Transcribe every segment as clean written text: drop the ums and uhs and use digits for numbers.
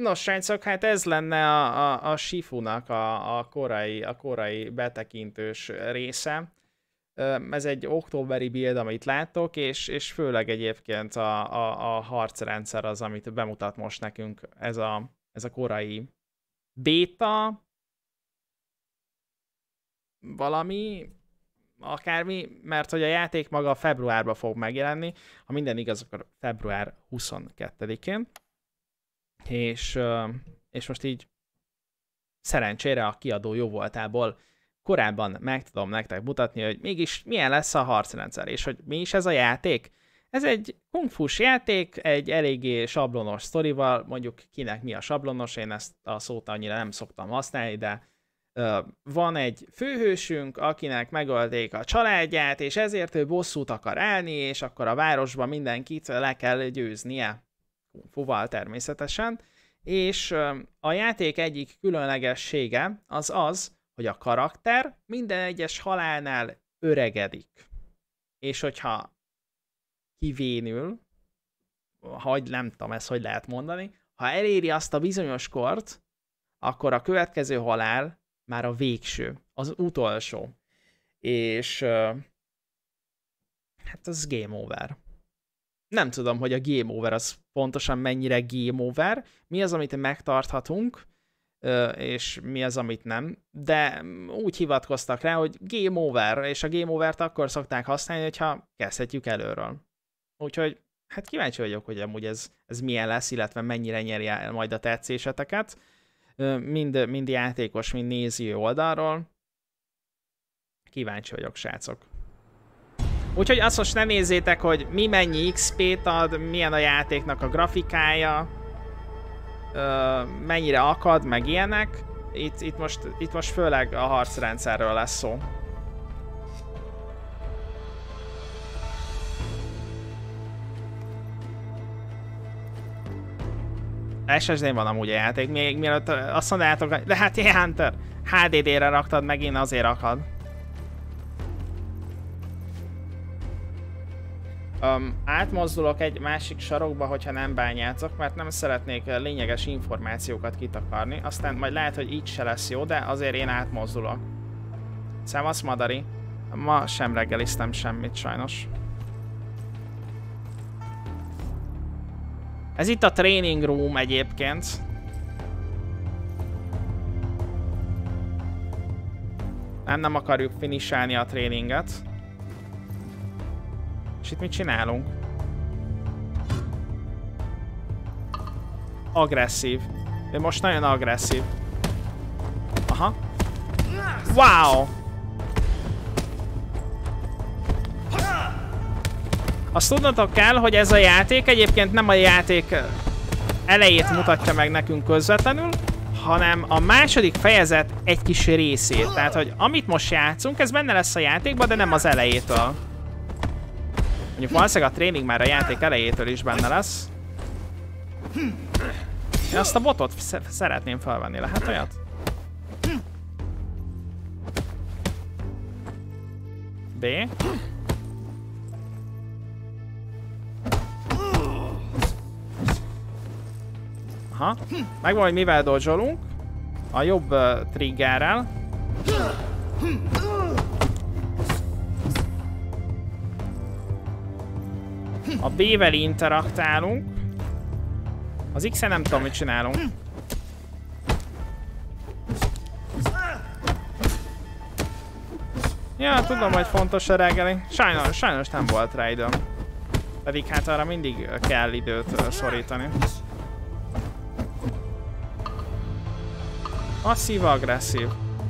Nos, srácok, hát ez lenne a Shifunak a korai betekintős része. Ez egy októberi build, amit látok, és főleg egyébként a harcrendszer az, amit bemutat most nekünk ez a korai beta, valami, akármi, mert hogy a játék maga februárban fog megjelenni, ha minden igaz, akkor február 22-én. És most így szerencsére a kiadó jó voltából korábban meg tudom nektek mutatni, hogy mégis milyen lesz a harcrendszer, és hogy mi is ez a játék. Ez egy kungfus játék, egy eléggé sablonos sztorival, mondjuk kinek mi a sablonos, én ezt a szót annyira nem szoktam használni, de van egy főhősünk, akinek megölték a családját, és ezért ő bosszút akar állni, és akkor a városban mindenkit le kell győznie. Kungfuval természetesen. És a játék egyik különlegessége az, hogy a karakter minden egyes halálnál öregedik. És hogyha kivénül, nem tudom ezt, hogy lehet mondani, ha eléri azt a bizonyos kort, akkor a következő halál már a végső, az utolsó. És hát az game over. Nem tudom, hogy a game over az pontosan mennyire game over, mi az, amit megtarthatunk, és mi az, amit nem, de úgy hivatkoztak rá, hogy game over, és a game overt akkor szokták használni, hogyha kezdhetjük előről. Úgyhogy hát kíváncsi vagyok, hogy amúgy ez milyen lesz, illetve mennyire nyeri el majd a tetszéseteket, mind játékos, mind néző oldalról. Kíváncsi vagyok, srácok. Úgyhogy azt most ne nézzétek, hogy mi mennyi XP-t ad, milyen a játéknak a grafikája, mennyire akad, meg ilyenek. Itt most főleg a harcrendszerről lesz szó. SSD-n van amúgy a játék, még mielőtt azt mondjátok, de hát Hunter, HDD-re raktad, megint azért akad. Átmozdulok egy másik sarokba, hogyha nem bányácok, mert nem szeretnék lényeges információkat kitakarni. Aztán majd lehet, hogy így se lesz jó, de azért én átmozdulok. Szevasz, Madari. Ma sem reggeliztem semmit, sajnos. Ez itt a training room egyébként. Nem akarjuk finisálni a tréninget. És itt mit csinálunk? Agresszív. Ő most nagyon agresszív. Aha. Wow! Azt tudnotok kell, hogy ez a játék egyébként nem a játék elejét mutatja meg nekünk közvetlenül, hanem a második fejezet egy kis részét. Tehát, hogy amit most játszunk, ez benne lesz a játékban, de nem az elejétől. Mondjuk valószínűleg a tréning már a játék elejétől is benne lesz. Én azt a botot szeretném felvenni, lehet olyat? B. Aha. Megvan, hogy mivel dodge-olunk. A jobb triggerrel. A B-vel interaktálunk. Az X-en nem tudom, mit csinálunk. Ja, tudom, hogy fontos a reggeli. Sajnos nem volt rá időm. Pedig hát arra mindig kell időt szorítani. Passzív-agresszív.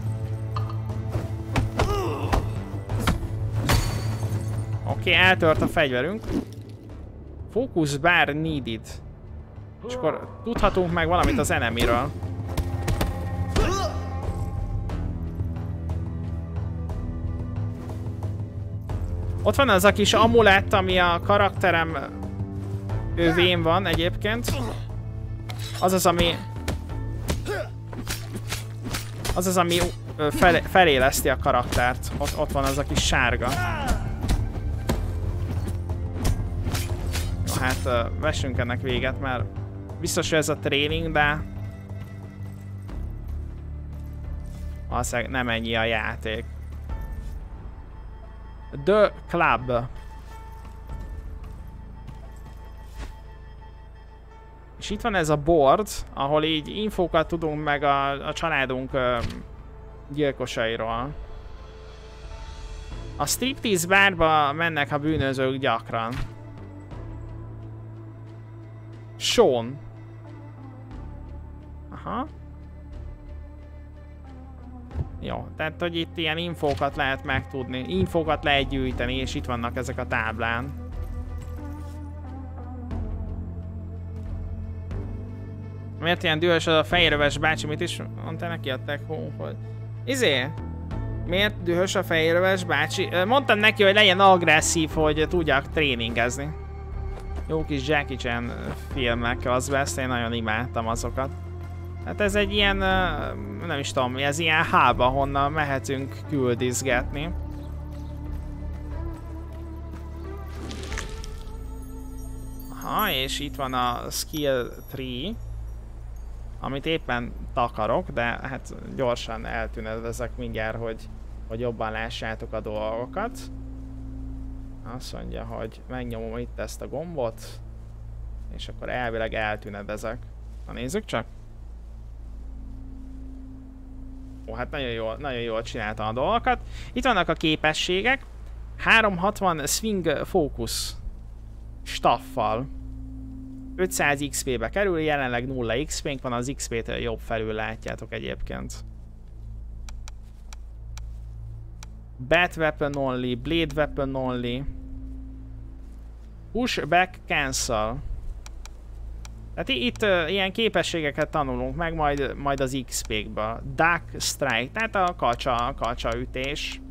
Oké, eltört a fegyverünk. Focus bar needed. És akkor tudhatunk meg valamit az enemiről. Ott van az a kis amulett, ami a karakterem övén van egyébként. Az az, ami feléleszti a karaktert. Ott van az a kis sárga. Jó, hát vessünk ennek véget, mert Biztos, hogy ez a tréning, de... Valószínűleg nem ennyi a játék. The Club. És itt van ez a board, ahol így infókat tudunk meg a családunk gyilkosairól. A striptease bárba mennek a bűnözők gyakran. Sean. Aha. Jó, tehát hogy itt ilyen infókat lehet megtudni, infókat lehet gyűjteni, és itt vannak ezek a táblán. Miért ilyen dühös az a fehéröves bácsi? Mit is mondta neki a tech home, hogy... Miért dühös a fehéröves bácsi? Mondtam neki, hogy legyen agresszív, hogy tudjak tréningezni. Jó kis Jackie Chan filmek, az best, én nagyon imádtam azokat. Hát ez egy ilyen, nem is tudom, ez ilyen hub, ahonnan mehetünk küldizgetni. Aha, és itt van a skill tree, amit éppen takarok, de hát gyorsan eltűnedezek mindjárt, hogy jobban lássátok a dolgokat. Azt mondja, hogy megnyomom itt ezt a gombot, és akkor elvileg eltűnedezek. Na nézzük csak! Ó, hát nagyon jól csináltam a dolgokat. Itt vannak a képességek. 360 swing focus staffal. 500 XP-be kerül, jelenleg 0 XP-nk van, az XP-t jobb felül látjátok egyébként. Bat weapon only, blade weapon only. Push back cancel. Tehát itt ilyen képességeket tanulunk meg majd az XP-kből. Duck strike, tehát a kacsa ütés.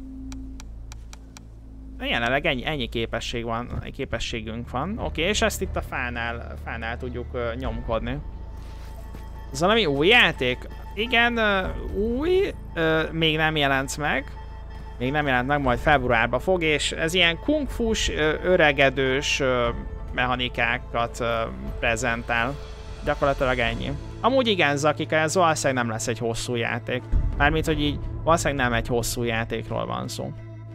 Jelenleg ennyi képességünk van. Oké, és ezt itt a fánál tudjuk nyomkodni. Ez valami új játék? Igen, új, még nem jelent meg. Még nem jelent meg, majd februárban fog, és ez ilyen kung-fus, öregedős mechanikákat prezentál. Gyakorlatilag ennyi. Amúgy igen, Zakika, ez valószínűleg nem lesz egy hosszú játék. Mármint, hogy így valószínűleg nem egy hosszú játékról van szó.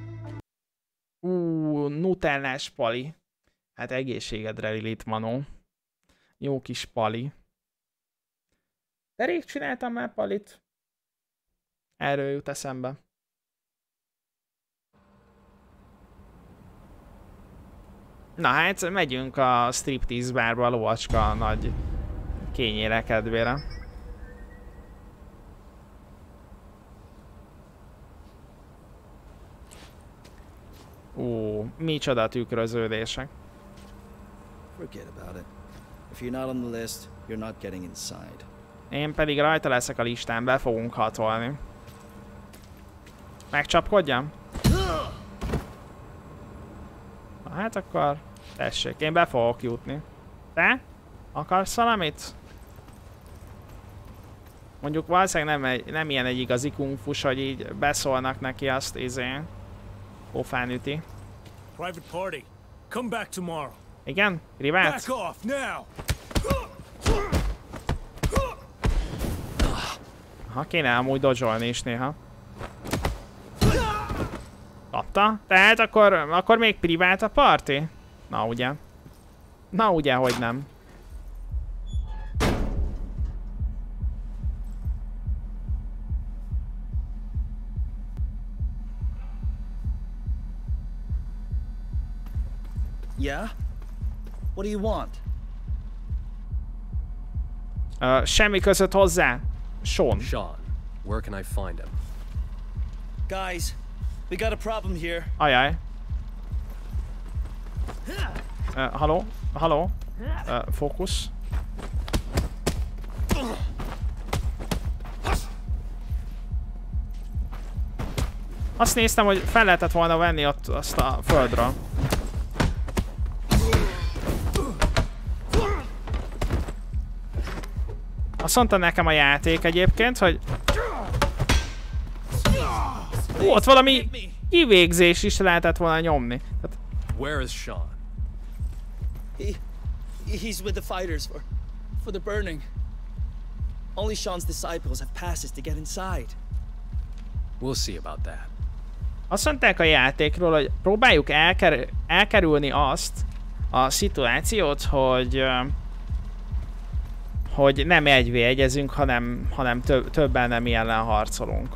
Nutellás pali. Hát egészségedre, Lilith Manó. Jó kis pali. De rég csináltam már palit. Erről jut eszembe. Na hát, megyünk a striptease bárba a lovacska nagy kényére kedvére. Micsoda tükröződések. Forget about it. If you're not on the list, you're not getting inside. Én pedig rajta leszek a listán, be fogunk hatolni. Megcsapkodjam? Na hát akkor tessék, én be fogok jutni. Te? Akarsz valamit? Mondjuk valószínűleg nem ilyen egy igazi kungfus, hogy így beszólnak neki azt pofán üti. Private party. Come back tomorrow. Igen? Privát? Back off now. Ha kéne amúgy dodge-olni is néha. Kapta? Tehát akkor még privát a party? Na ugye. Na ugye, hogy nem. Yeah? What do you want? Semmi között hozzá. Sean, where can I find him? Guys, we got a problem here. Ajaj. Halló? Halló? Fókusz. Azt néztem, hogy fel lehetett volna venni ott azt a földről. Azt mondta nekem a játék egyébként, hogy... ott valami kivégzés is lehetett volna nyomni. Where is Sean? He's with the fighters for the burning. Only Sean's disciples have passes to get inside. We'll see about that. Azt mondták a játékról, hogy próbáljuk elkerülni azt a szituációt, hogy nem 1v1-ezünk, hanem több enemy ellen harcolunk.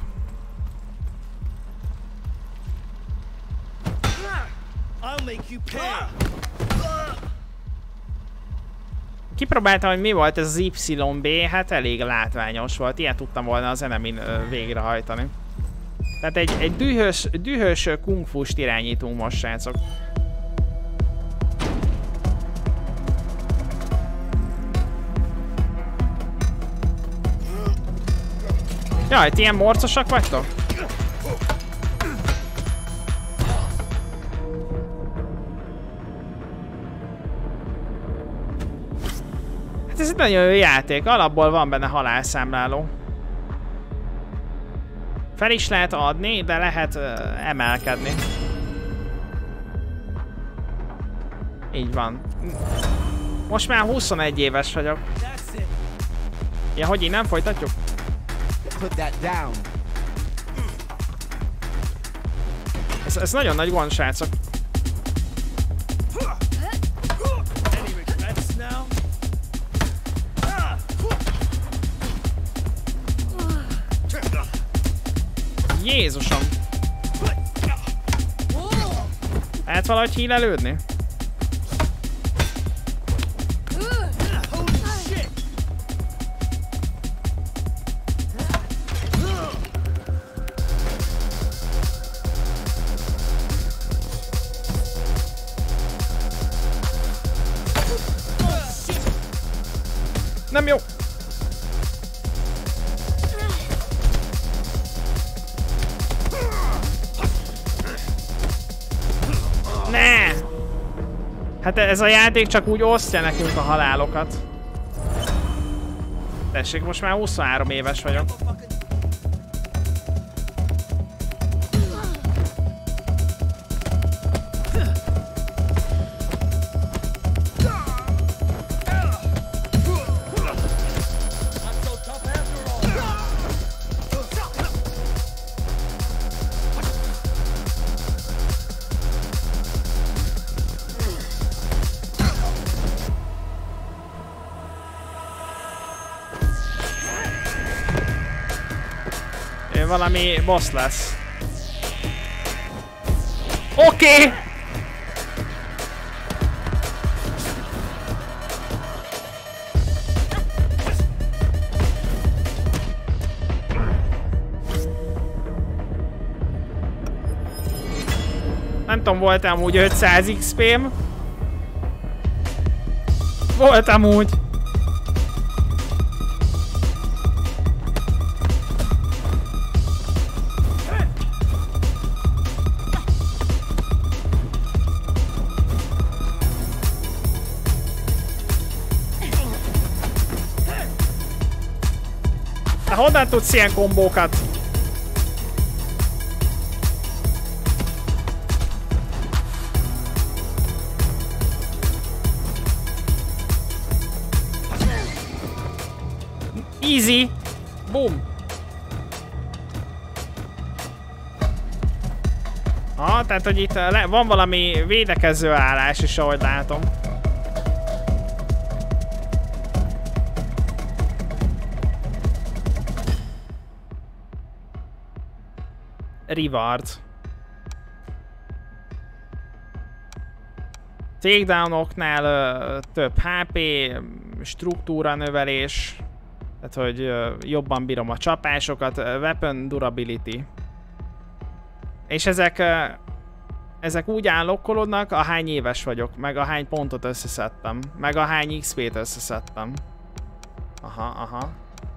Kipróbáltam, hogy mi volt ez az YB, hát elég látványos volt, ilyet tudtam volna az enemin végrehajtani. Tehát egy dühös kungfust irányítunk most, srácok. Jaj, ti ilyen morcosak vagytok? Hát ez egy nagyon jó játék, alapból van benne halálszámláló. Fel is lehet adni, de lehet emelkedni. Így van. Most már 21 éves vagyok. Ja, hogy innen folytatjuk? Ez nagyon nagy gond, srácok. Jézusom! Lehet valahogy hílelődni? Nem jó! Ne! Hát ez a játék csak úgy osztja nekünk a halálokat. Tessék, most már 23 éves vagyok. Valami boss lesz. Oké! Nem tudom, volt amúgy 500 XP-m? Volt amúgy. Honnan tudsz ilyen kombókat? Easy! Boom! Tehát hogy itt van valami védekező állás is, ahogy látom. Reward. Takedownoknál több HP, struktúra növelés, tehát hogy jobban bírom a csapásokat, weapon durability. És ezek úgy állokkolódnak, ahány éves vagyok, meg ahány pontot összeszedtem, meg ahány XP-t összeszedtem. Aha.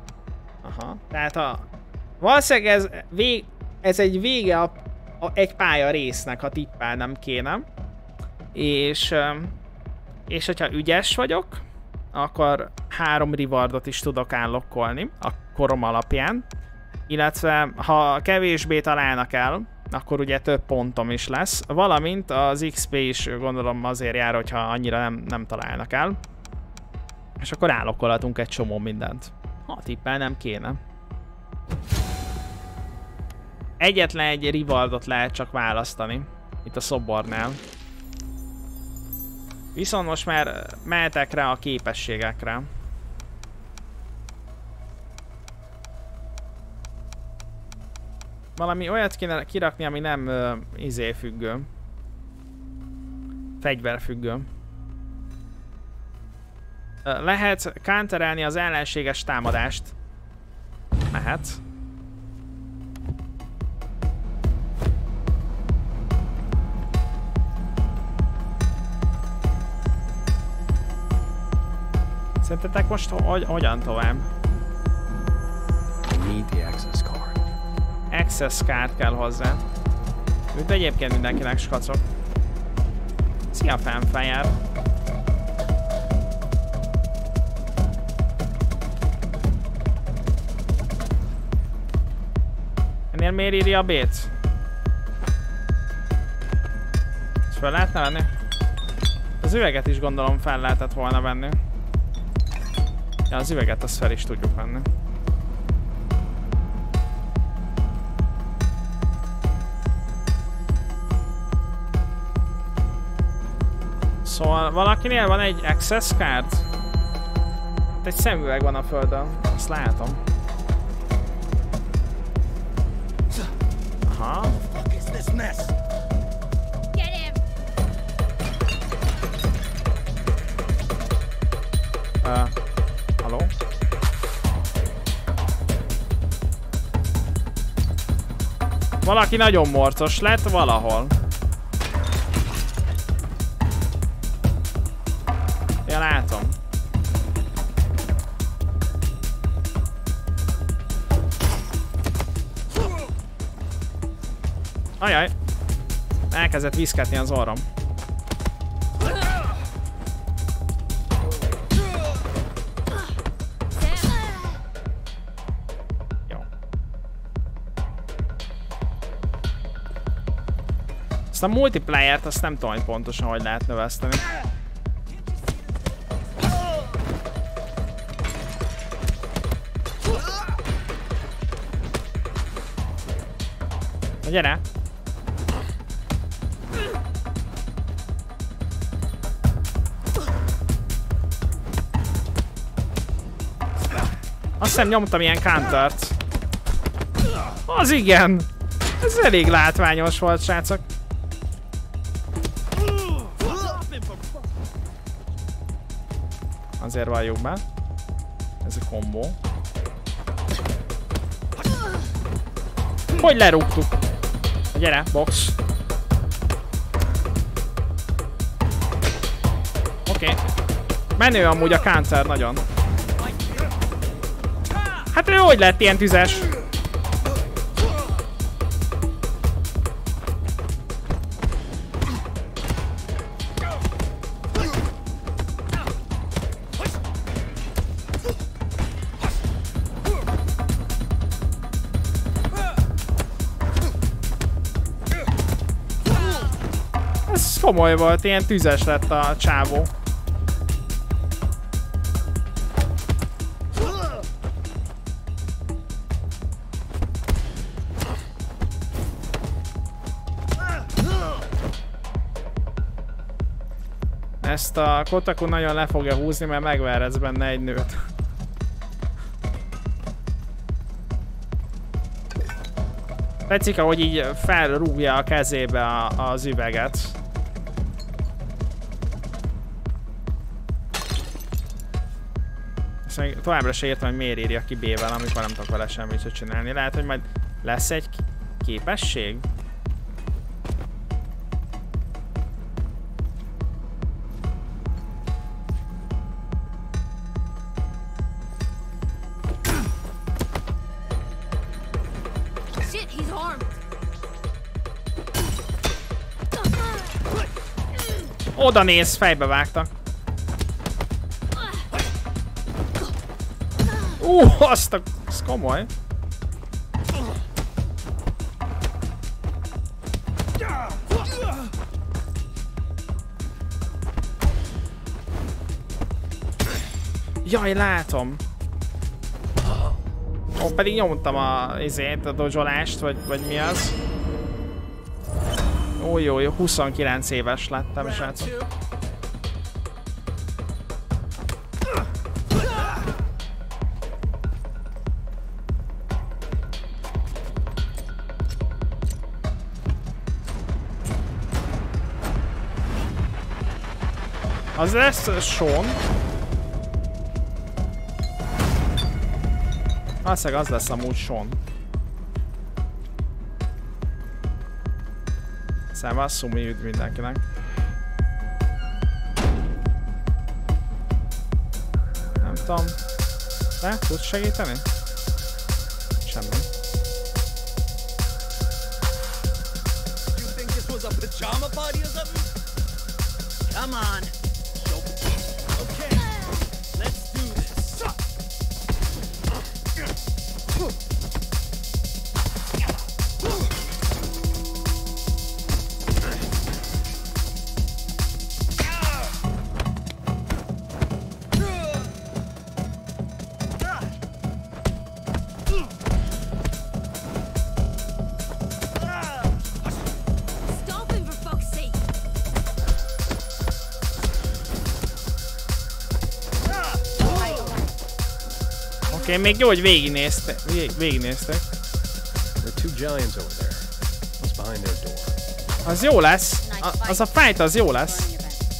Tehát valószínűleg ez egy vége egy pálya résznek, ha tippelnem kéne. És hogyha ügyes vagyok, akkor 3 rewardot is tudok állokkolni a korom alapján. Illetve ha kevésbé találnak el, akkor ugye több pontom is lesz. Valamint az XP is gondolom azért jár, hogyha annyira nem találnak el. És akkor állokkolhatunk egy csomó mindent. Ha tippel nem kéne. Egyetlen egy rewardot lehet csak választani. Itt a szobornál. Viszont most már mehetek rá a képességekre. Valami olyat kéne kirakni, ami nem függő. Fegyverfüggő. Lehet counterelni az ellenséges támadást. Mehet. Szerintetek most hogyan tovább? Need the access card. Access card kell hozzá. Úgy egyébként mindenkinek skacok. Szia, fanfire. Ennél miért írja a B-t? Ezt fel lehetne venni? Az üveget is gondolom fel lehetett volna venni. Ja, az üveget azt fel is tudjuk venni. Szóval valakinél van egy access card? Itt egy szemüveg van a földön, azt látom. Aha. Halló? Valaki nagyon morcos lett valahol. Ja, látom. Ajaj. Elkezdett viszketni az orrom. Jó. Ezt a multiplayer-t azt nem tudom, hogy pontosan hogy lehet növeszteni. Na gyere! Azt hiszem nyomtam ilyen countert. Az igen! Ez elég látványos volt, srácok. Azért valljuk be. Ez a kombó. Hogy lerúgtuk? Gyere, box. Oké. Menő amúgy a counter nagyon. Hát ő hogy lett ilyen tüzes? Ez komoly volt, ilyen tüzes lett a csávó. Ezt a Kotaku nagyon le fogja húzni, mert megverhetsz benne egy nőt. Tetszik, ahogy így felrúgja a kezébe az üveget. Ezt még továbbra se értem, hogy miért írja ki B-vel, amikor nem tudok vele semmit csinálni. Lehet, hogy majd lesz egy képesség? Oda néz, fejbe vágtak. Azt a... Ez komoly. Jaj, látom. Ó, pedig nyomtam a dodge-olást, vagy mi az? Ó, jó, 29 éves lettem, srácok. Az lesz Sean. Valószínűleg az lesz amúgy Sean. Szóval Szumi üdv mindenkinek. Nem tudom. De? Tudsz segíteni? Semmi. You think this was a pajama party or something? Come on. Okay, let's do this. Oké, még jó, hogy végignéztek. There are two giants over there. What's behind their door? Az jó lesz. Az a fight az jó lesz.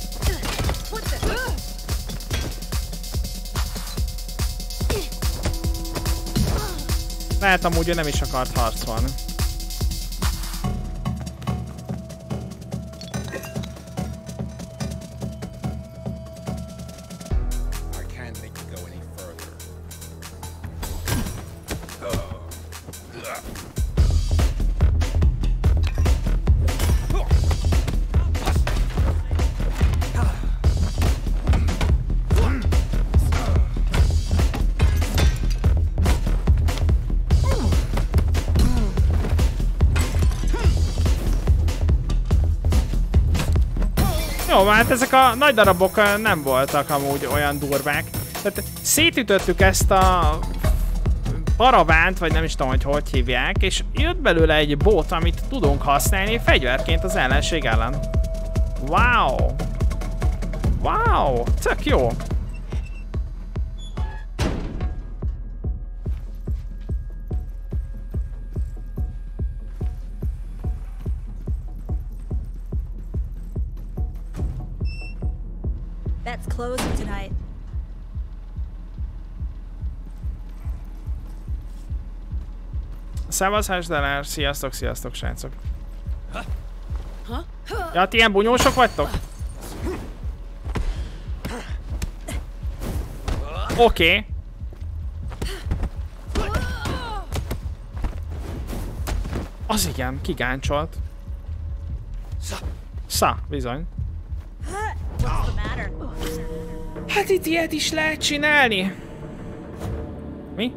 Lehet amúgy ő nem is akart harcolni. Jó, hát ezek a nagy darabok nem voltak amúgy olyan durvák. Tehát szétütöttük ezt a paravánt, vagy nem is tudom, hogy hívják, és jött belőle egy bot, amit tudunk használni fegyverként az ellenség ellen. Wow! Wow! Tök jó! That's closing tonight. Szevasz, Hasdelár! Sziasztok, sziasztok, srácok! Ja, ti ilyen bunyósok vagytok? Oké. Az igen, kigáncsolt. Bizony. What's the matter? Hát itt ilyet is lehet csinálni. Mi?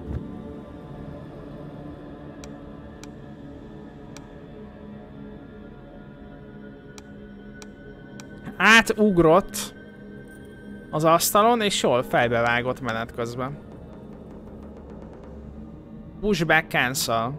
Átugrott az asztalon, és jól fejbevágott menet közben. Pushback cancel.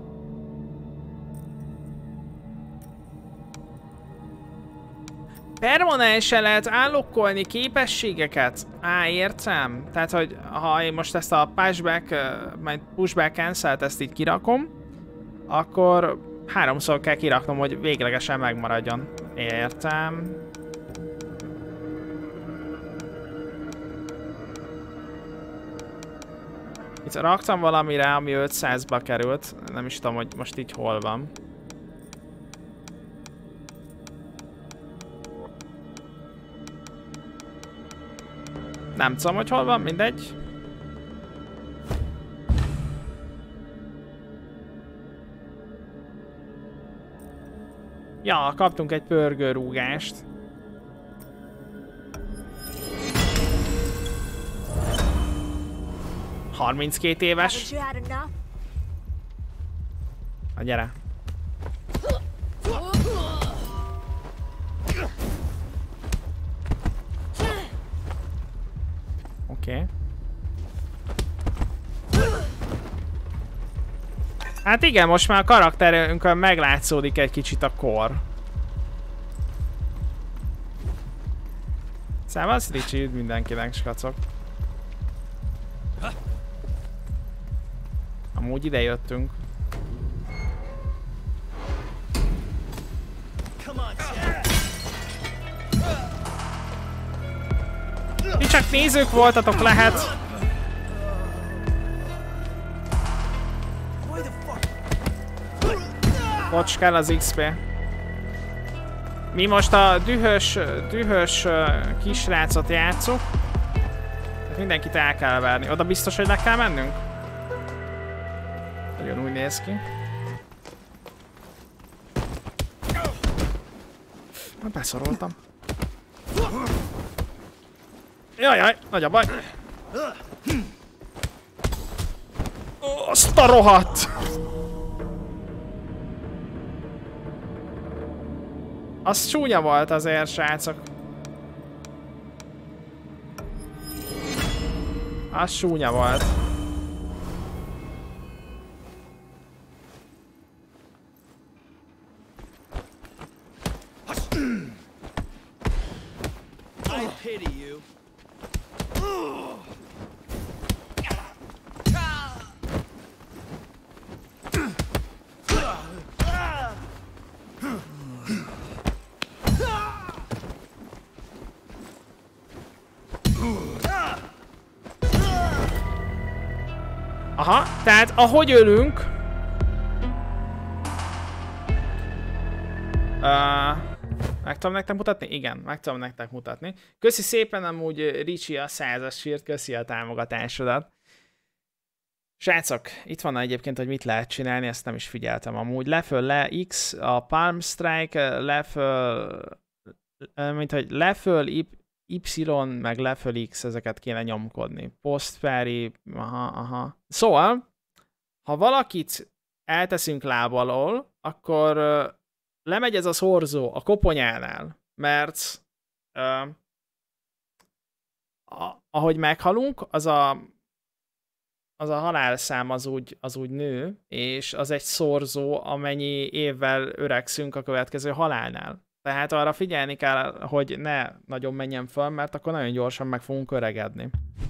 Permanensen lehet állokkolni képességeket? Á, értem. Tehát, hogy ha én most ezt a pushback cancel-t ezt így kirakom, akkor 3-szor kell kiraknom, hogy véglegesen megmaradjon. Értem. Itt raktam valamire, ami 500-ba került. Nem is tudom, hogy most így hol van. Nem tudom, hogy hol van, mindegy. Ja, kaptunk egy pörgőrúgást. ...32 éves. Na gyere. Oké. Hát igen, most már a karakterünkön meglátszódik egy kicsit a kor. Szevasz, Ricsi, üdv mindenkinek, skacok. Amúgy ide jöttünk. Ti csak nézők voltatok, lehet. Bocs, kell az XP. Mi most a dühös kisrácot játszuk. Mindenkit el kell verni. Oda biztos, hogy le kell mennünk? Nagyon úgy néz ki. Beszoroltam. Jajjaj, nagy a baj. Azt a rohadt! Az csúnya volt azért, srácok. Az csúnya volt. I pity you. Aha, tehát ahogy ölünk... meg tudom nektek mutatni? Igen, meg tudom nektek mutatni. Köszi szépen amúgy Ricsi a 100-as sírt, köszi a támogatásodat. Srácok, itt van egyébként, hogy mit lehet csinálni, ezt nem is figyeltem amúgy. Leföl, le X, a Palm Strike, leföl... mint hogy leföl, Y, meg leföl X, ezeket kéne nyomkodni. Postperi, aha. Szóval, ha valakit elteszünk láb alól, akkor lemegy ez a szorzó a koponyánál, mert ahogy meghalunk, az a halálszám az úgy nő, és az egy szorzó, amennyi évvel öregszünk a következő halálnál. Tehát arra figyelni kell, hogy ne nagyon menjen föl, mert akkor nagyon gyorsan meg fogunk öregedni.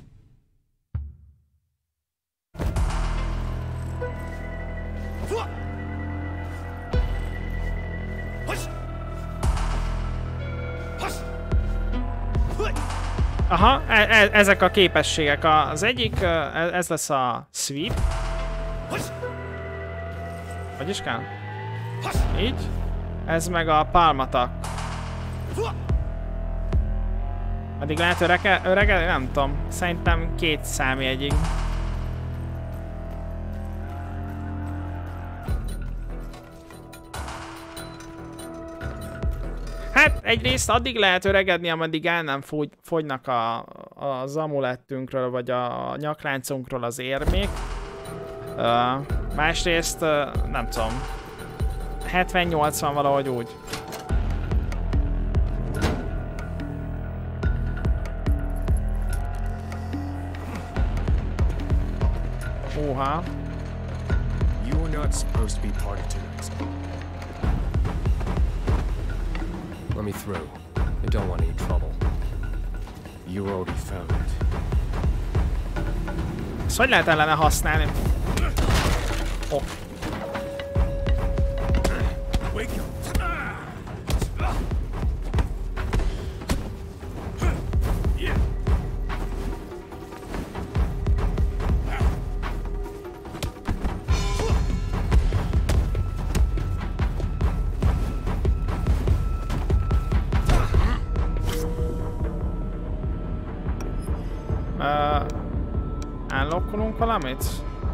Aha, ezek a képességek. Az egyik, ez lesz a sweep. Hogy is kell? Így. Ez meg a palm attack. Addig lehet öregedni? Nem tudom. Szerintem 2 számjegyig. Hát egyrészt addig lehet öregedni, ameddig el nem fogynak az amulettünkről, vagy a nyakláncunkról az érmék. Másrészt nem tudom. 70-80 valahogy úgy. Oha. You were not supposed to be party tonight. Let me through. I don't want any trouble. You already found it. Ezt hogy lehet ellene használni? Oh. Unlockolunk valamit?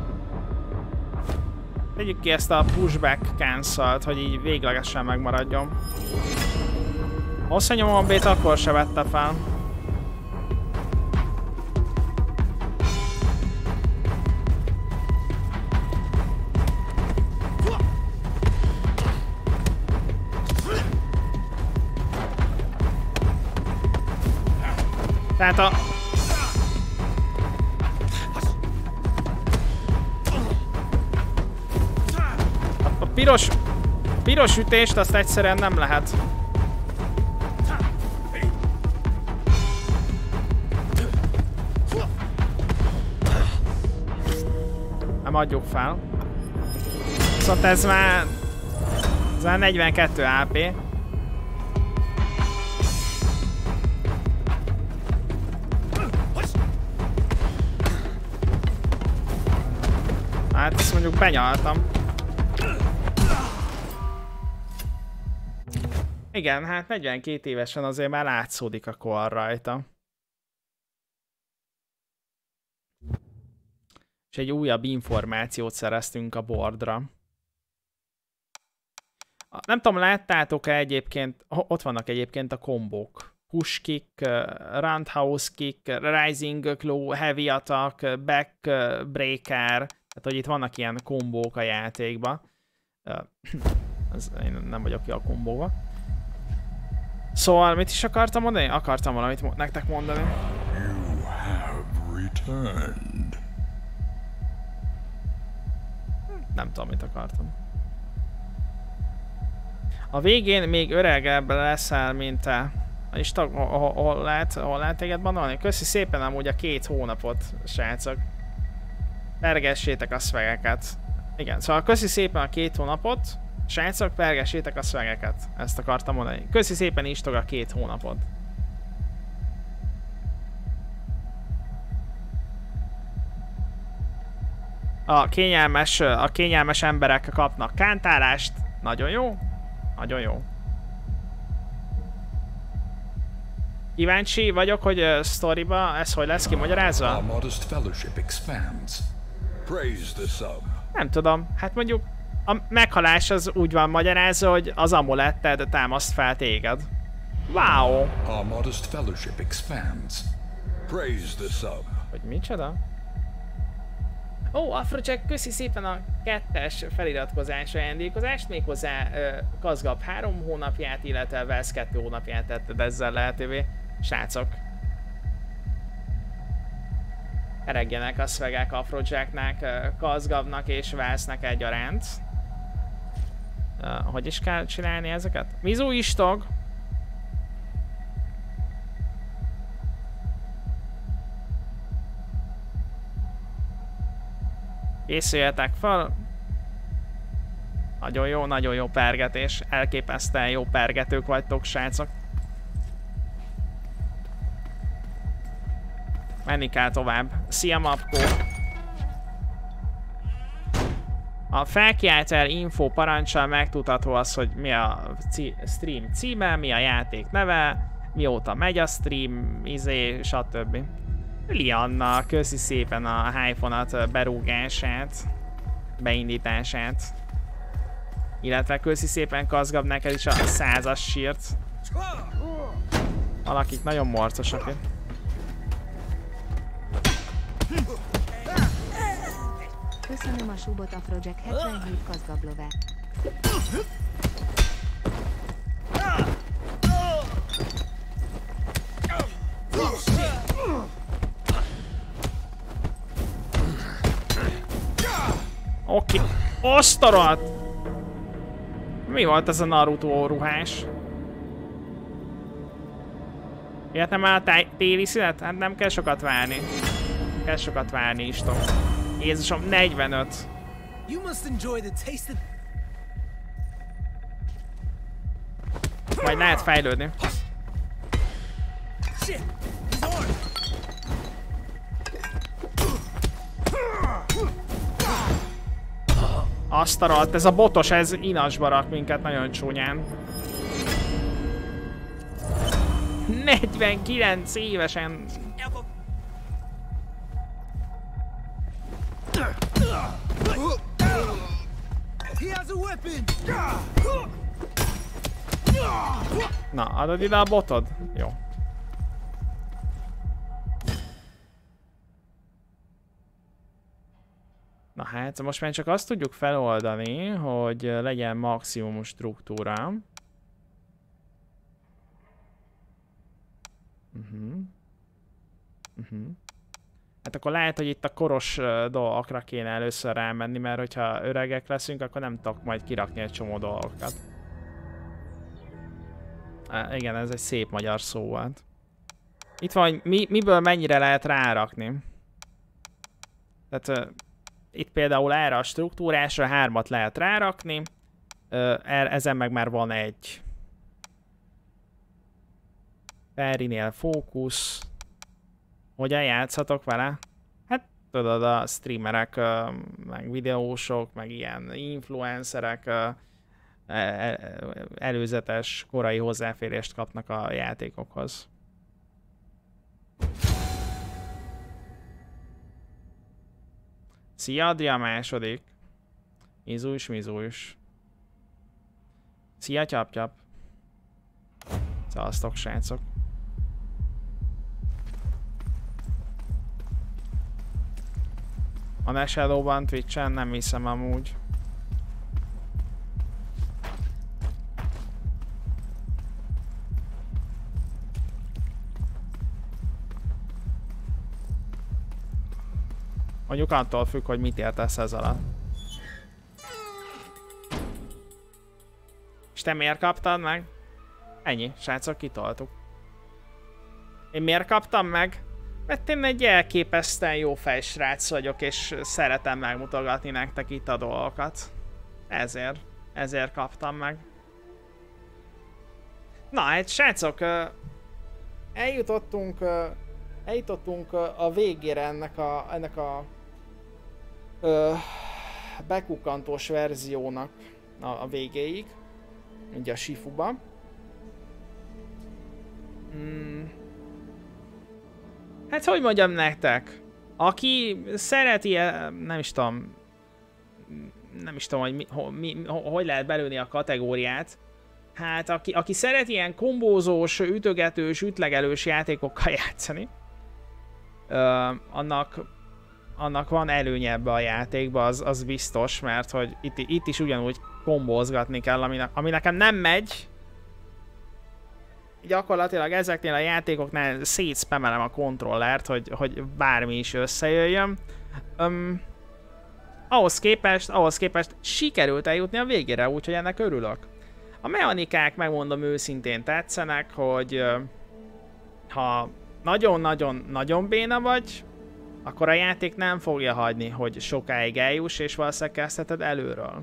Tegyük ki ezt a pushback cancelt, hogy így véglegesen megmaradjon. Hosszanyomom a B-t, akkor se vette fel. Tehát a... piros ütést azt egyszerűen nem lehet. Nem adjuk fel. Szóval ez már 42 AP. Hát ezt mondjuk benyaltam. Igen, hát 42 évesen azért már látszódik a kor rajta. És egy újabb információt szereztünk a boardra. Nem tudom, láttátok-e egyébként, ott vannak egyébként a kombók. Push kick, roundhouse kick, rising claw, heavy attack, back breaker. Tehát, hogy itt vannak ilyen kombók a játékban. Én nem vagyok ki a kombóba. Szóval mit is akartam mondani? Akartam valamit nektek mondani. You have returned. Nem tudom, mit akartam. A végén még öregebb leszel, mint te. És hol lehet téged banolni? Köszi szépen amúgy a 2 hónapot, srácok. Pergessétek a szvegeket. Igen, szóval köszi szépen a 2 hónapot. Srácok, pergessétek a szvegeket. Ezt akartam mondani. Köszi szépen Istog a 2 hónapot. A kényelmes emberek kapnak kántálást. Nagyon jó. Nagyon jó. Kíváncsi vagyok, hogy sztoriba ez hogy lesz kimagyarázva? Our modest fellowship expands. Praise the sub. Nem tudom. Hát mondjuk a meghalás az úgy van magyarázva, hogy az amuletted támaszt fel téged. Wow! Our modest fellowship expands. Praise the sub. Hogy micsoda? Ó, Afrojack, köszi szépen a 2-es feliratkozás ajándékozást, méghozzá Kazgab 3 hónapját, illetve Velsz 2 hónapját tetted ezzel lehetővé. Srácok! Eregjenek a szvegek Afrojacknek, Kazgabnak és Velsznek egyaránt. Hogy is kell csinálni ezeket? Mizu Istog! Készüljetek fel. Nagyon jó pergetés. Elképesztően jó pergetők vagytok, srácok. Menni kell tovább. Szia, Mapkó! A felkiáltál info parancsal megtudható az, hogy mi a stream címe, mi a játék neve, mióta megy a stream, stb. Lianna, köszi szépen a Hyphonat berúgását, beindítását. Illetve köszi szépen Kazgab neked is a 100-as sírt. Valakik nagyon morcosak itt. Köszönöm a subot Afrojack 77 Kazgablove. Oké. Osztarat! Mi volt ez a Naruto ruhás? Jöttem el a téli szünet? Hát nem kell sokat várni. Kell sokat várni, Istok. Jézusom, 45. Majd lehet fejlődni. Azt a rohadt, ez a botos, ez inasba rak minket nagyon csúnyán. 49 évesen. Na, adod ide a botod? Jó. Na hát, most már csak azt tudjuk feloldani, hogy legyen maximum struktúra. Hát akkor lehet, hogy itt a koros dolgokra kéne először rámenni, mert hogyha öregek leszünk, akkor nem tudok majd kirakni egy csomó dolgokat. Igen, ez egy szép magyar szó volt. Itt van, hogy miből mennyire lehet rárakni. Tehát itt például erre a struktúrásra 3-at lehet rárakni. Ezen meg már van egy. Perrinél fókusz. Hogyan játszhatok vele? Hát tudod, a streamerek, meg videósok, meg ilyen influencerek előzetes korai hozzáférést kapnak a játékokhoz. Szia, Adria második. Mizújs. Szia, Tyap. Szevasztok, srácok. A Shadowban, Twitch-en nem hiszem amúgy. Mondjuk attól függ, hogy mit értesz ez alatt. És te miért kaptad meg? Ennyi, srácok, kitoltuk. Én miért kaptam meg? Mert én egy elképesztően jó fejsrác vagyok, és szeretem megmutogatni nektek itt a dolgokat. Ezért kaptam meg. Na, hát srácok, eljutottunk a végére ennek a bekukkantós verziónak a végéig. Ugye a Shifuba. Hát hogy mondjam nektek? Aki szereti, nem is tudom, hogy lehet belőni a kategóriát. Hát aki szereti ilyen kombózós, ütögetős, ütlegelős játékokkal játszani, annak van előnye ebbe a játékba, az biztos, mert hogy itt is ugyanúgy kombózgatni kell, ami nekem nem megy. Gyakorlatilag ezeknél a játékoknál szétspamelem a kontrollert, hogy bármi is összejöjjön. Ahhoz képest sikerült eljutni a végére, úgyhogy ennek örülök. A mechanikák, megmondom őszintén, tetszenek, hogy ha nagyon-nagyon béna vagy, akkor a játék nem fogja hagyni, hogy sokáig eljuss, és valószínűleg kezdheted előről.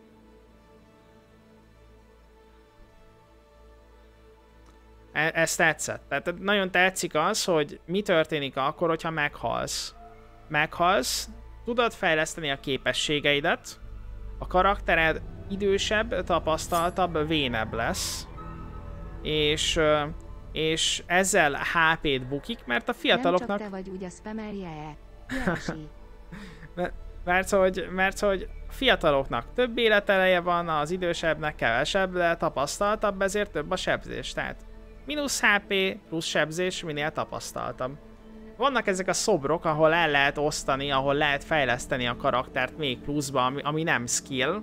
Ez tetszett. Tehát nagyon tetszik az, hogy mi történik akkor, hogyha meghalsz. Meghalsz, tudod fejleszteni a képességeidet, a karaktered idősebb, tapasztaltabb, vénebb lesz, és ezzel HP-t bukik, mert a fiataloknak... Nem csak te vagy úgy a spamerje-e. mert hogy fiataloknak több életereje van, az idősebbnek kevesebb, de tapasztaltabb, ezért több a sebzés. Tehát mínusz HP plusz sebzés minél tapasztaltabb. Vannak ezek a szobrok, ahol el lehet osztani, ahol lehet fejleszteni a karaktert még pluszba, ami nem skill.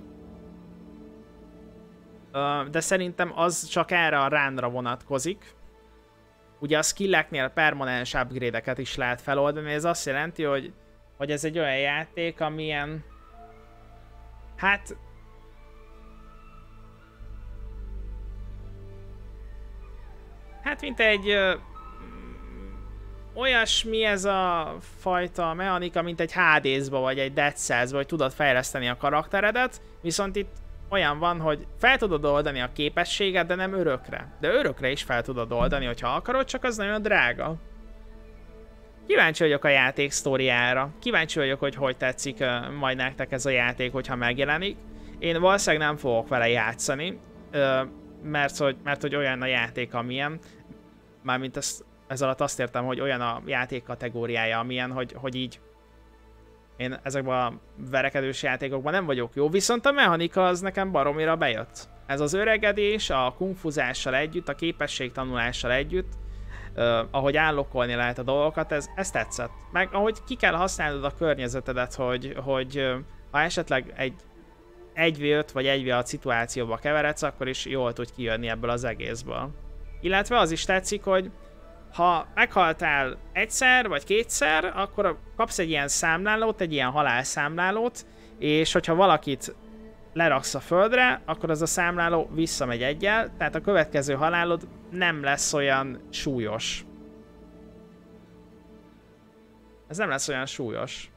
De szerintem az csak erre a ránra vonatkozik. Ugye a skilleknél permanens upgrade-eket is lehet feloldani, ez azt jelenti, hogy ez egy olyan játék, amilyen... Hát... mint egy... olyasmi ez a fajta mechanika, mint egy Hades-ba vagy egy Dead Cells-ba, hogy tudod fejleszteni a karakteredet, viszont itt olyan van, hogy fel tudod oldani a képességet, de nem örökre. De örökre is fel tudod oldani, hogyha akarod, csak az nagyon drága. Kíváncsi vagyok a játék sztoriára. Kíváncsi vagyok, hogy tetszik majd nektek ez a játék, hogyha megjelenik. Én valószínűleg nem fogok vele játszani, mert hogy olyan a játék, amilyen. Mármint ez alatt azt értem, hogy olyan a játék kategóriája, amilyen, hogy így én ezekben a verekedős játékokban nem vagyok jó, viszont a mechanika az nekem baromira bejött. Ez az öregedés, a kungfuzással együtt, a képességtanulással együtt, ahogy állokolni lehet a dolgokat, ez tetszett. Meg ahogy ki kell használnod a környezetedet, hogy ha esetleg egy 1v5 vagy 1v6 szituációba keveredsz, akkor is jól tud kijönni ebből az egészből. Illetve az is tetszik, hogy Ha meghaltál egyszer vagy kétszer, akkor kapsz egy ilyen számlálót, egy ilyen halálszámlálót, és hogyha valakit leraksz a földre, akkor az a számláló visszamegy egyel, tehát a következő halálod nem lesz olyan súlyos. Ez nem lesz olyan súlyos.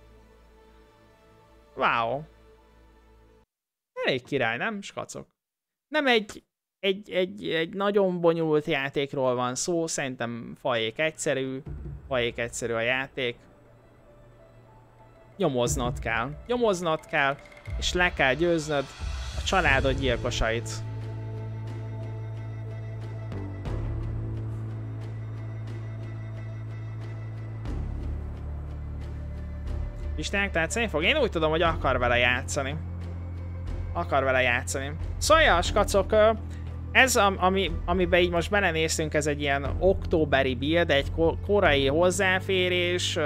Wow. Elég király, nem, skacok? Nem egy nagyon bonyolult játékról van szó, szerintem fajék egyszerű a játék. Nyomoznod kell, és le kell győznöd a családod gyilkosait. Istenek tetszeni fog? Én úgy tudom, hogy akar vele játszani. Szóval, ja, skacok, ez, amiben így most belenéztünk, ez egy ilyen októberi build, egy korai hozzáférés,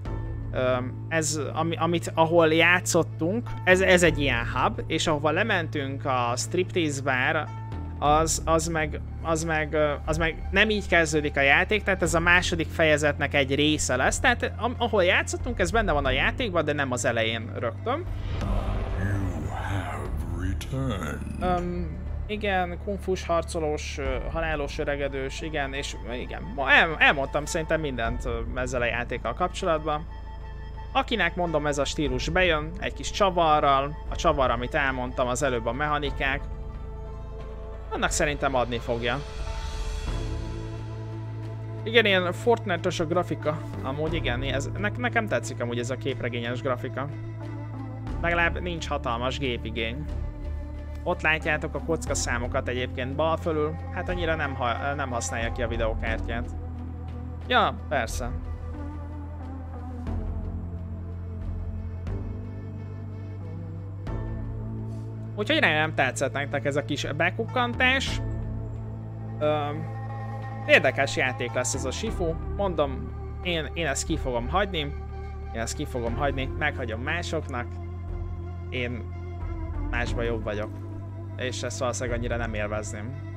ahol játszottunk, ez egy ilyen hub, és ahova lementünk a Striptease Bar, az meg nem így kezdődik a játék, tehát ez a második fejezetnek egy része lesz, tehát ahol játszottunk, ez benne van a játékban, de nem az elején rögtön. Igen, kungfus, harcolós, halálos öregedős, igen, és igen, elmondtam szerintem mindent ezzel a játékkal kapcsolatban. Akinek mondom, ez a stílus bejön, egy kis csavarral, a csavar, amit elmondtam az előbb, a mechanikák, annak szerintem adni fogja. Igen, ilyen Fortnite-os a grafika, amúgy igen, nekem tetszik amúgy ez a képregényes grafika. Legalább nincs hatalmas gépigény. Ott látjátok a kockaszámokat egyébként bal fölül, hát annyira nem használja ki a videókártyát. Ja, persze. Úgyhogy remélem tetszett nektek ez a kis bekukkantás. Érdekes játék lesz ez a Shifu. Mondom, én ezt ki fogom hagyni. Meghagyom másoknak. Én másban jobb vagyok. És ezt valószínűleg annyira nem élvezném.